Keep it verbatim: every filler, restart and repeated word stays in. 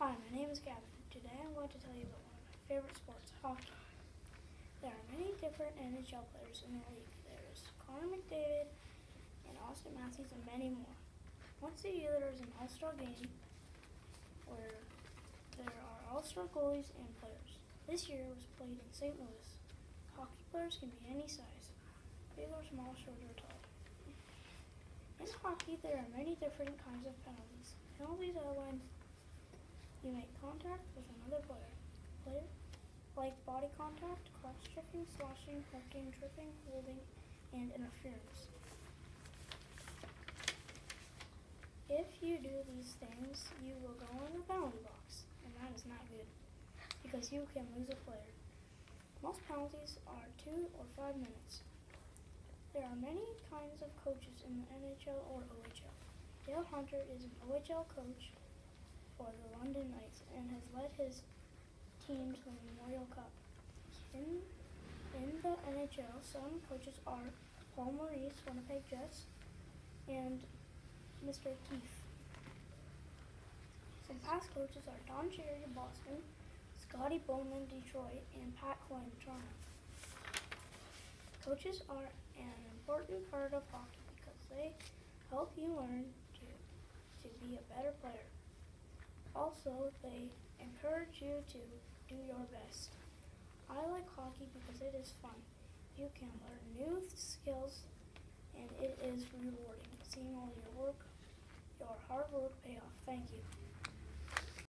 Hi, my name is Gavin. Today I'm going to tell you about one of my favorite sports, hockey. There are many different N H L players in the league. There's Connor McDavid and Austin Matthews and many more. Once a year there is an all-star game where there are all-star goalies and players. This year was played in Saint Louis. Hockey players can be any size, big or small, short or tall. In hockey there are many different kinds of penalties. Penalties are when you make contact with another player, player like body contact, cross-checking, slashing, hooking, tripping, holding, and interference. If you do these things, you will go in the penalty box, and that is not good, because you can lose a player. Most penalties are two or five minutes. There are many kinds of coaches in the N H L or O H L. Dale Hunter is an O H L coach for the London Knights and has led his team to the Memorial Cup. In, in the N H L, some coaches are Paul Maurice, Winnipeg Jets, and Mister Keefe. Some past coaches are Don Cherry, Boston, Scotty Bowman, Detroit, and Pat Quinn, Toronto. Coaches are an important part of hockey because they help you learn to, to be a better player. Also, they encourage you to do your best. I like hockey because it is fun. You can learn new skills and it is rewarding. Seeing all your work, your hard work pay off. Thank you.